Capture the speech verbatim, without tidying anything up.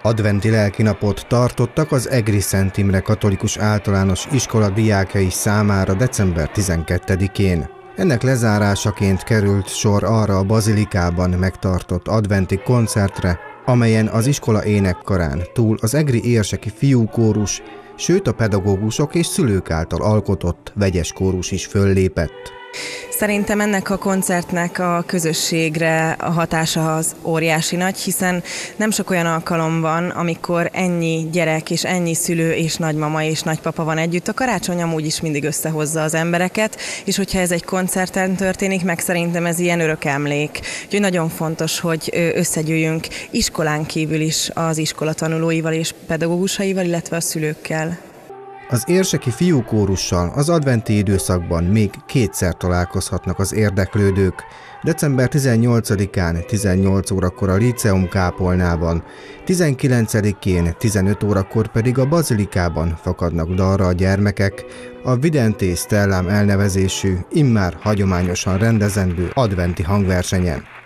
Adventi lelkinapot tartottak az Egri Szent Imre Katolikus Általános Iskola diákjai számára december tizenkettedikén. Ennek lezárásaként került sor arra a bazilikában megtartott adventi koncertre, amelyen az iskola énekkarán túl az egri érseki fiúkórus, sőt a pedagógusok és szülők által alkotott vegyes kórus is föllépett. Szerintem ennek a koncertnek a közösségre a hatása az óriási nagy, hiszen nem sok olyan alkalom van, amikor ennyi gyerek és ennyi szülő és nagymama és nagypapa van együtt. A karácsony amúgy is mindig összehozza az embereket, és hogyha ez egy koncerten történik meg, szerintem ez ilyen örök emlék. Úgyhogy nagyon fontos, hogy összegyűjjünk iskolán kívül is az iskola tanulóival és pedagógusaival, illetve a szülőkkel. Az érseki fiúkórussal az adventi időszakban még kétszer találkozhatnak az érdeklődők. december tizennyolcadikán tizennyolc órakor a Líceum kápolnában, tizenkilencedikén tizenöt órakor pedig a bazilikában fakadnak dalra a gyermekek a Videnté Stellám elnevezésű, immár hagyományosan rendezendő adventi hangversenyen.